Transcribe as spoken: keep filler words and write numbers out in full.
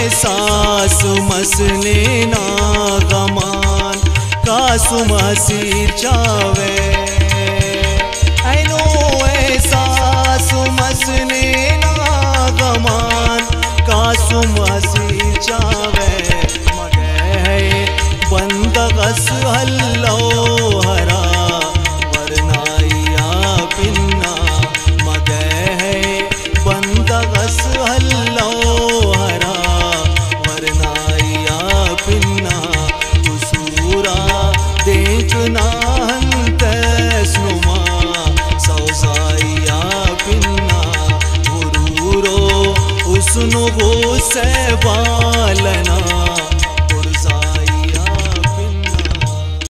एहसास मसले ना गमान कासु मसीह चावे ऐनो एहसास मसले ना गमान कासु मसीह चावे मगे बंदगस हल्लो हरा वरनाइया पिन्ना मगे बंदगस हल्लो हरा वरनाइया पिन्ना कुसूरा दे चुना हंत स्नुमा सौसाइया पिन्ना गुरूरो उसनु गो सेवा